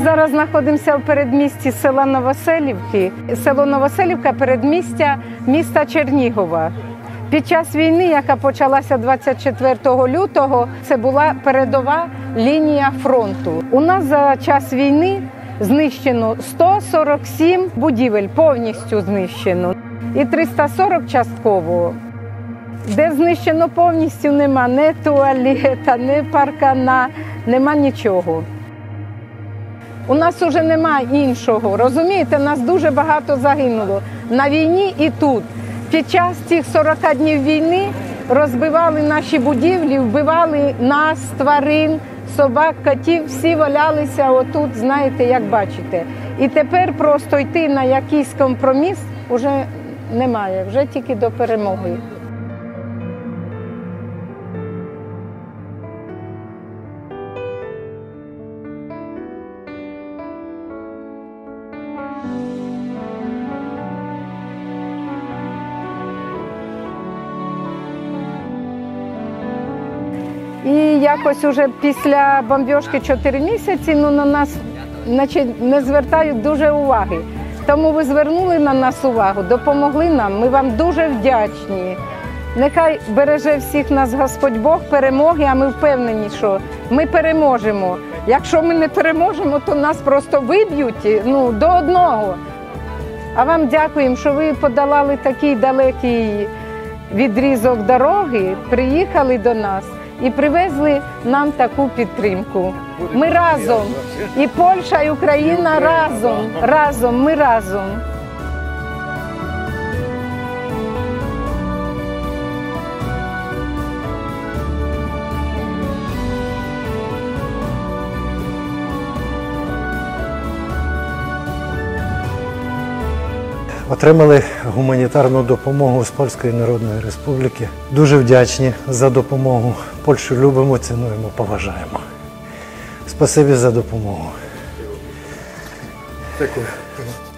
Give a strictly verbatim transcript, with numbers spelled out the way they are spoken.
зараз знаходимося в передмісті села Новоселівки. Село Новоселівка – передмістя міста Чернігова. Під час війни, яка почалася двадцять четвертого лютого, це була передова лінія фронту. У нас за час війни знищено сто сорок сім будівель, повністю знищено, і триста сорок частково. Де знищено повністю, нема ні туалета, ні паркана, нема нічого. У нас вже нема іншого, розумієте, нас дуже багато загинуло на війні і тут. Під час цих сорока днів війни розбивали наші будівлі, вбивали нас, тварин, собак, котів, всі валялися отут, знаєте, як бачите. І тепер просто йти на якийсь компроміс вже немає, вже тільки до перемоги. І якось уже після бомбіжки чотири місяці ну, на нас значить, не звертають дуже уваги. Тому ви звернули на нас увагу, допомогли нам, ми вам дуже вдячні. Нехай береже всіх нас Господь Бог перемоги, а ми впевнені, що ми переможемо. Якщо ми не переможемо, то нас просто виб'ють ну, до одного. А вам дякуємо, що ви подолали такий далекий відрізок дороги, приїхали до нас і привезли нам таку підтримку. Ми разом, і Польща, і Україна разом, разом, ми разом. Отримали гуманітарну допомогу з Польської Народної Республіки. Дуже вдячні за допомогу. Польщу любимо, цінуємо, поважаємо. Спасибі за допомогу. Дякую.